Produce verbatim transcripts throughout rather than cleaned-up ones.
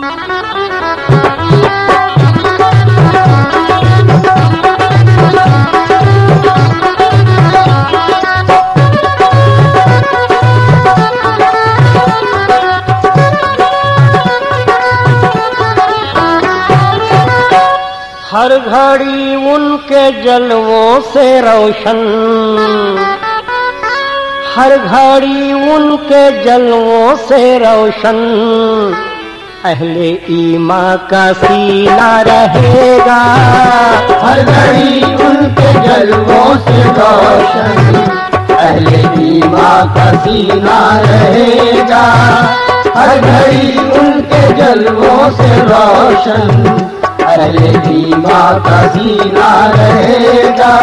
हर घड़ी उनके जलवों से रोशन, हर घड़ी उनके जलवों से रोशन, अहले ईमान का सीना रहेगा। हर घड़ी उनके जलवों से रोशन, अहले ईमान का सीना रहेगा। हर घड़ी उनके जलवों से रोशन, अहले ईमान का सीना रहेगा।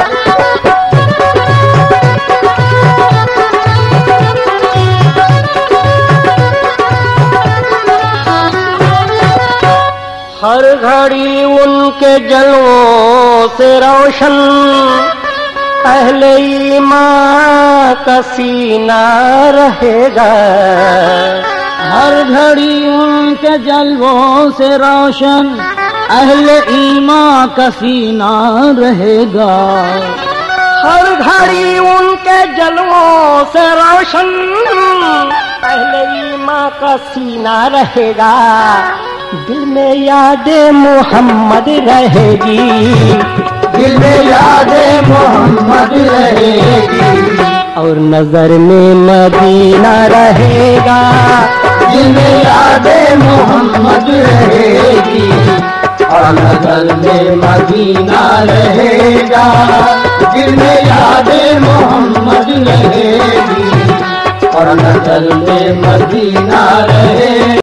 हर घड़ी उनके जलवों से रोशन, अहले ईमान का सीना रहेगा। हर घड़ी उनके जलवों से रोशन, अहले ईमान का सीना रहेगा। हर घड़ी उनके जलवों से रोशन, अहले ईमान का सीना रहेगा। दिल में यादे मोहम्मद रहेगी, दिल में यादे मोहम्मद रहेगी। और नजर में मदीना रहेगा। दिल में यादे मोहम्मद रहेगी, और नजर में मदीना रहेगा। दिल में यादे मोहम्मद रहेगी, और नजर में मदीना रहेगा।